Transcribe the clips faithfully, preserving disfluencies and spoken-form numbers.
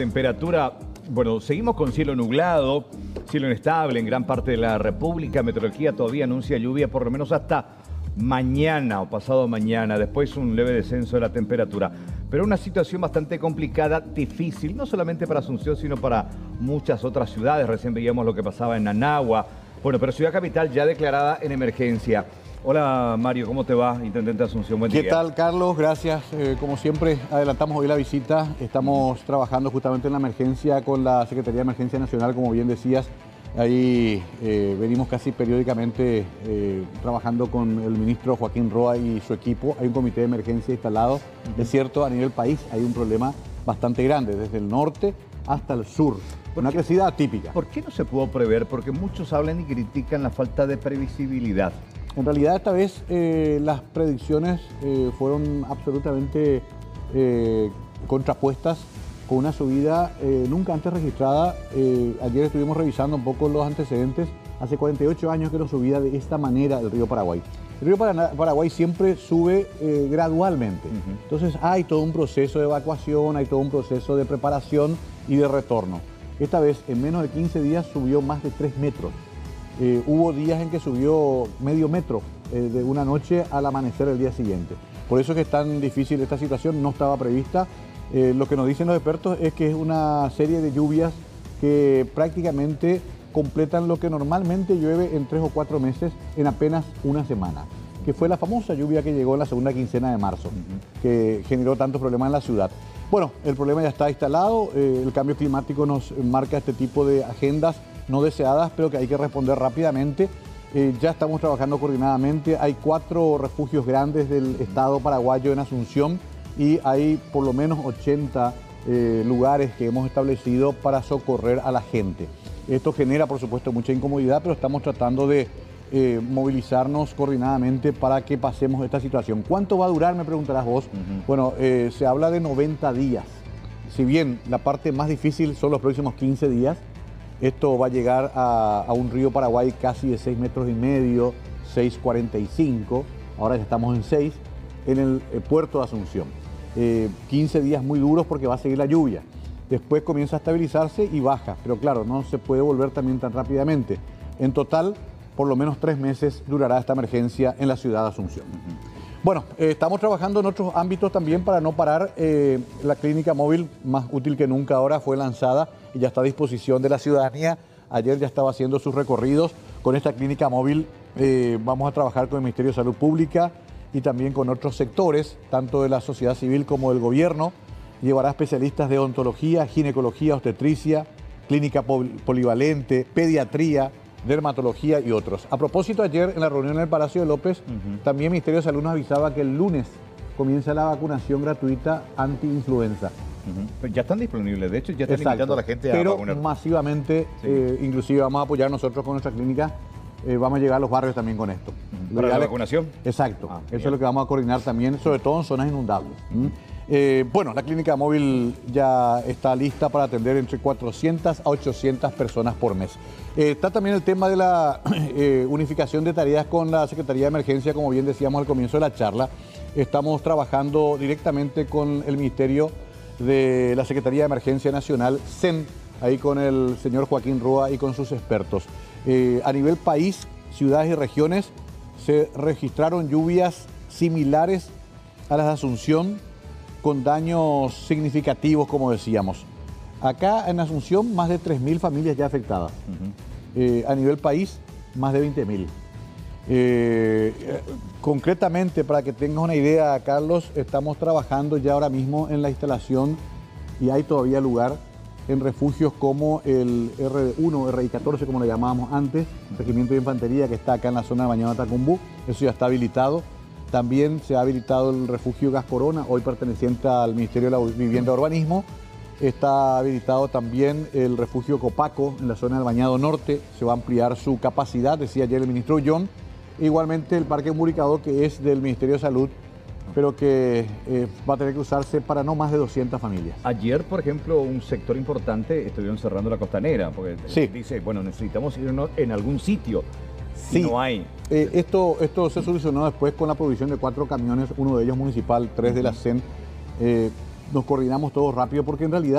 Temperatura, bueno, seguimos con cielo nublado, cielo inestable en gran parte de la República. Meteorología todavía anuncia lluvia por lo menos hasta mañana o pasado mañana. Después un leve descenso de la temperatura. Pero una situación bastante complicada, difícil, no solamente para Asunción, sino para muchas otras ciudades. Recién veíamos lo que pasaba en Nanagua. Bueno, pero Ciudad Capital ya declarada en emergencia. Hola Mario, ¿cómo te va? Intendente Asunción, buen día. ¿Qué tal, Carlos? Gracias. Eh, como siempre, adelantamos hoy la visita. Estamos trabajando justamente en la emergencia con la Secretaría de Emergencia Nacional, como bien decías. Ahí eh, venimos casi periódicamente eh, trabajando con el ministro Joaquín Roa y su equipo. Hay un comité de emergencia instalado. Es cierto, a nivel país hay un problema bastante grande, desde el norte hasta el sur. Una crecida atípica. ¿Por qué no se pudo prever? Porque muchos hablan y critican la falta de previsibilidad. En realidad esta vez eh, las predicciones eh, fueron absolutamente eh, contrapuestas con una subida eh, nunca antes registrada. Eh, ayer estuvimos revisando un poco los antecedentes. Hace cuarenta y ocho años que no subía de esta manera el río Paraguay. El río Paraguay siempre sube eh, gradualmente. Uh-huh. Entonces hay todo un proceso de evacuación, hay todo un proceso de preparación y de retorno. Esta vez en menos de quince días subió más de tres metros. Eh, hubo días en que subió medio metro eh, de una noche al amanecer el día siguiente. Por eso es que es tan difícil esta situación, no estaba prevista. Eh, lo que nos dicen los expertos es que es una serie de lluvias que prácticamente completan lo que normalmente llueve en tres o cuatro meses en apenas una semana, que fue la famosa lluvia que llegó en la segunda quincena de marzo, uh-huh. que generó tantos problemas en la ciudad. Bueno, el problema ya está instalado, eh, el cambio climático nos marca este tipo de agendas no deseadas, pero que hay que responder rápidamente. Eh, ya estamos trabajando coordinadamente. Hay cuatro refugios grandes del Estado paraguayo en Asunción y hay por lo menos ochenta eh, lugares que hemos establecido para socorrer a la gente. Esto genera, por supuesto, mucha incomodidad, pero estamos tratando de eh, movilizarnos coordinadamente para que pasemos esta situación. ¿Cuánto va a durar? Me preguntarás vos. Uh-huh. Bueno, eh, se habla de noventa días. Si bien la parte más difícil son los próximos quince días, esto va a llegar a, a un río Paraguay casi de seis metros y medio, seis cuarenta y cinco, ahora ya estamos en seis, en el eh, puerto de Asunción. Eh, quince días muy duros porque va a seguir la lluvia. Después comienza a estabilizarse y baja, pero claro, no se puede volver también tan rápidamente. En total, por lo menos tres meses durará esta emergencia en la ciudad de Asunción. Uh-huh. Bueno, eh, estamos trabajando en otros ámbitos también para no parar. Eh, la clínica móvil, más útil que nunca ahora, fue lanzada y ya está a disposición de la ciudadanía. Ayer ya estaba haciendo sus recorridos. Con esta clínica móvil eh, vamos a trabajar con el Ministerio de Salud Pública y también con otros sectores, tanto de la sociedad civil como del gobierno. Llevará especialistas de odontología, ginecología, obstetricia, clínica polivalente, pediatría, dermatología y otros. A propósito, ayer en la reunión en el Palacio de López, uh-huh. también el Ministerio de Salud nos avisaba que el lunes comienza la vacunación gratuita anti-influenza. Uh-huh. Pero ya están disponibles, de hecho ya están Exacto. invitando a la gente a Pero vacunar. masivamente, sí. eh, inclusive vamos a apoyar nosotros con nuestra clínica, eh, vamos a llegar a los barrios también con esto. Uh-huh. ¿Para la vacunación? Exacto, ah, eso bien. es lo que vamos a coordinar también, sobre todo en zonas inundables. Uh-huh. Eh, bueno, la clínica móvil ya está lista para atender entre cuatrocientas a ochocientas personas por mes. Eh, está también el tema de la eh, unificación de tareas con la Secretaría de Emergencia, como bien decíamos al comienzo de la charla. Estamos trabajando directamente con el Ministerio de la Secretaría de Emergencia Nacional, C E N, ahí con el señor Joaquín Roa y con sus expertos. Eh, a nivel país, ciudades y regiones, se registraron lluvias similares a las de Asunción, con daños significativos, como decíamos. Acá en Asunción, más de tres mil familias ya afectadas. Uh-huh. eh, a nivel país, más de veinte mil. Eh, concretamente, para que tengas una idea, Carlos, estamos trabajando ya ahora mismo en la instalación, y hay todavía lugar, en refugios como el R uno, R I catorce, como le llamábamos antes, el Regimiento de Infantería, que está acá en la zona de Bañado Tacumbú. Eso ya está habilitado. También se ha habilitado el refugio Gas Corona, hoy perteneciente al Ministerio de la Vivienda y Urbanismo. Está habilitado también el refugio Copaco en la zona del Bañado Norte. Se va a ampliar su capacidad, decía ayer el ministro Ullón. Igualmente el Parque Muricado, que es del Ministerio de Salud, pero que eh, va a tener que usarse para no más de doscientas familias. Ayer, por ejemplo, un sector importante estuvieron cerrando la costanera, porque sí. dice, bueno, necesitamos irnos en algún sitio. Si sí. no hay. Eh, esto, esto se solucionó después con la provisión de cuatro camiones, uno de ellos municipal, tres uh-huh. de la C E N. Eh, nos coordinamos todos rápido porque en realidad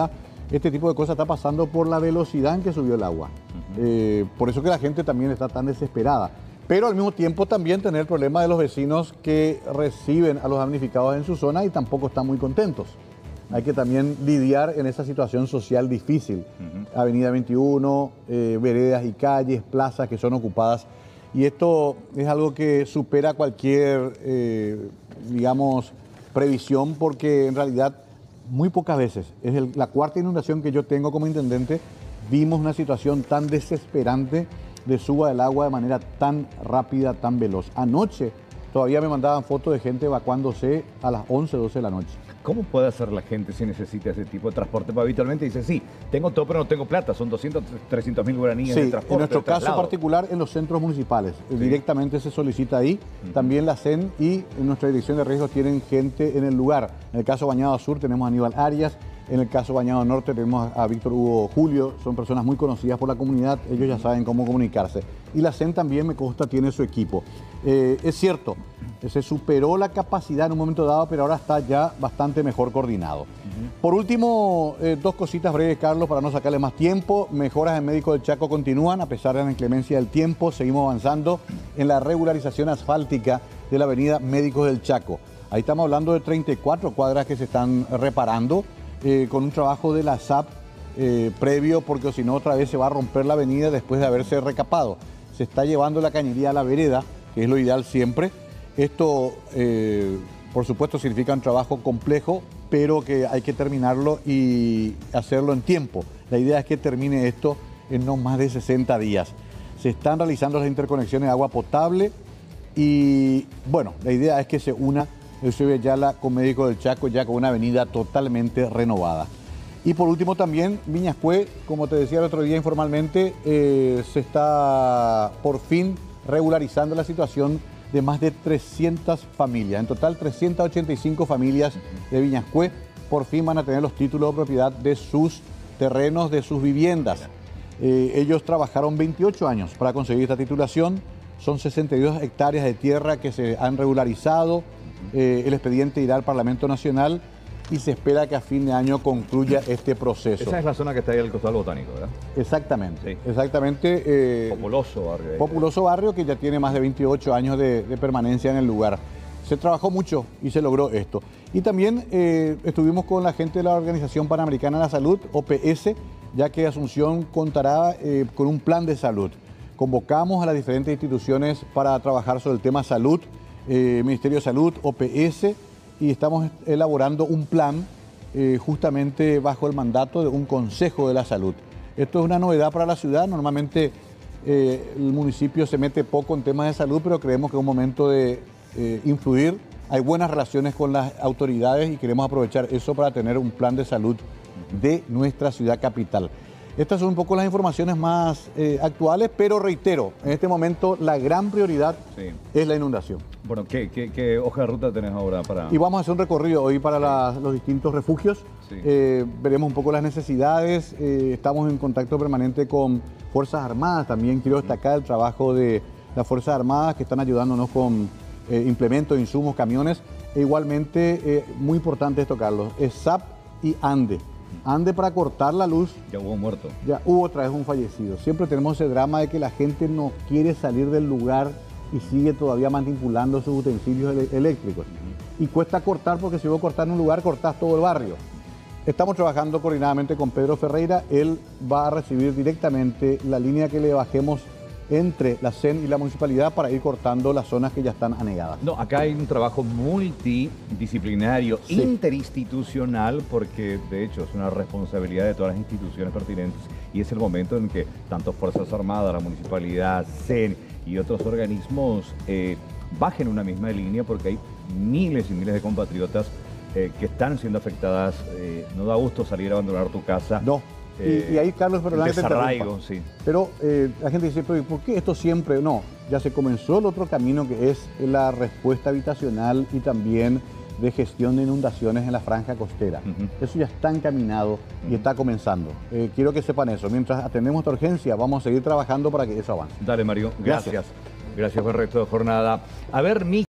este tipo de cosas está pasando por la velocidad en que subió el agua. Uh-huh. eh, por eso que la gente también está tan desesperada. Pero al mismo tiempo también tener el problema de los vecinos que reciben a los damnificados en su zona y tampoco están muy contentos. Hay que también lidiar en esa situación social difícil. Uh-huh. Avenida veintiuno, eh, veredas y calles, plazas que son ocupadas. Y esto es algo que supera cualquier, eh, digamos, previsión, porque en realidad muy pocas veces, es el, la cuarta inundación que yo tengo como intendente, vimos una situación tan desesperante de suba del agua de manera tan rápida, tan veloz. Anoche todavía me mandaban fotos de gente evacuándose a las once, doce de la noche. ¿Cómo puede hacer la gente si necesita ese tipo de transporte? Porque habitualmente dice, sí, tengo todo pero no tengo plata, son doscientos, trescientos mil guaraníes sí, de transporte. En nuestro de caso particular, en los centros municipales, sí. Directamente se solicita ahí. Uh-huh. También la C E N y en nuestra dirección de riesgos tienen gente en el lugar. En el caso Bañado Sur tenemos a Aníbal Arias, en el caso Bañado Norte tenemos a Víctor Hugo Julio, son personas muy conocidas por la comunidad, ellos ya saben cómo comunicarse. Y la C E N también, me consta, tiene su equipo. Eh, es cierto, se superó la capacidad en un momento dado, pero ahora está ya bastante mejor coordinado. Uh-huh. Por último, eh, dos cositas breves, Carlos, para no sacarle más tiempo. Mejoras en Médicos del Chaco continúan, a pesar de la inclemencia del tiempo. Seguimos avanzando en la regularización asfáltica de la avenida Médicos del Chaco. Ahí estamos hablando de treinta y cuatro cuadras que se están reparando, eh, con un trabajo de la S A P eh, previo, porque si no otra vez se va a romper la avenida después de haberse recapado. Se está llevando la cañería a la vereda, que es lo ideal siempre. Esto, eh, por supuesto, significa un trabajo complejo, pero que hay que terminarlo y hacerlo en tiempo. La idea es que termine esto en no más de sesenta días. Se están realizando las interconexiones de agua potable y, bueno, la idea es que se una Eusebio Ayala con Médicos del Chaco, ya con una avenida totalmente renovada. Y por último también, Viñascue, como te decía el otro día informalmente, eh, se está por fin regularizando la situación de más de trescientas familias. En total, trescientas ochenta y cinco familias de Viñascue por fin van a tener los títulos de propiedad de sus terrenos, de sus viviendas. Eh, ellos trabajaron veintiocho años para conseguir esta titulación. Son sesenta y dos hectáreas de tierra que se han regularizado. Eh, el expediente irá al Parlamento Nacional y se espera que a fin de año concluya este proceso. Esa es la zona que está ahí al costado del Botánico, ¿verdad? Exactamente, sí. exactamente. Eh, populoso barrio. Ahí. Populoso barrio que ya tiene más de veintiocho años de, de permanencia en el lugar. Se trabajó mucho y se logró esto. Y también eh, estuvimos con la gente de la Organización Panamericana de la Salud, O P S, ya que Asunción contará eh, con un plan de salud. Convocamos a las diferentes instituciones para trabajar sobre el tema salud, eh, Ministerio de Salud, O P S, y estamos elaborando un plan eh, justamente bajo el mandato de un Consejo de la Salud. Esto es una novedad para la ciudad. Normalmente eh, el municipio se mete poco en temas de salud, pero creemos que es un momento de eh, influir. Hay buenas relaciones con las autoridades y queremos aprovechar eso para tener un plan de salud de nuestra ciudad capital. Estas son un poco las informaciones más eh, actuales, pero reitero, en este momento la gran prioridad sí. es la inundación. Bueno, ¿qué, qué, qué hoja de ruta tenés ahora para...? Y vamos a hacer un recorrido hoy para la, los distintos refugios. Sí. Eh, veremos un poco las necesidades. Eh, estamos en contacto permanente con Fuerzas Armadas. También quiero destacar el trabajo de las Fuerzas Armadas que están ayudándonos con eh, implementos, insumos, camiones. E igualmente, eh, muy importante esto, Carlos, es S A P y ANDE. ANDE para cortar la luz. Ya hubo muerto. Ya hubo otra vez un fallecido. Siempre tenemos ese drama de que la gente no quiere salir del lugar y sigue todavía manipulando sus utensilios eléctricos. Uh-huh. Y cuesta cortar porque si vos cortás en un lugar, cortás todo el barrio. Estamos trabajando coordinadamente con Pedro Ferreira. Él va a recibir directamente la línea que le bajemos entre la C E N y la municipalidad para ir cortando las zonas que ya están anegadas. No, acá hay un trabajo multidisciplinario, sí. interinstitucional, porque de hecho es una responsabilidad de todas las instituciones pertinentes y es el momento en que tanto Fuerzas Armadas, la municipalidad, C E N y otros organismos eh, bajen una misma línea, porque hay miles y miles de compatriotas eh, que están siendo afectadas. Eh, no da gusto salir a abandonar tu casa. No. Eh, y, y ahí, Carlos, perdón, desarraigo, sí. Pero eh, la gente dice, pero ¿por qué esto siempre? No, ya se comenzó el otro camino que es la respuesta habitacional y también de gestión de inundaciones en la franja costera. Uh-huh. Eso ya está encaminado y uh-huh. está comenzando. Eh, quiero que sepan eso. Mientras atendemos esta urgencia, vamos a seguir trabajando para que eso avance. Dale, Mario. Gracias. Gracias, Gracias por el resto de jornada. A ver, mi